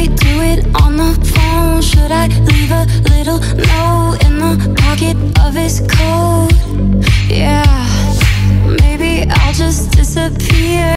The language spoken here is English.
I do it on the phone? Should I leave a little note in the pocket of his coat?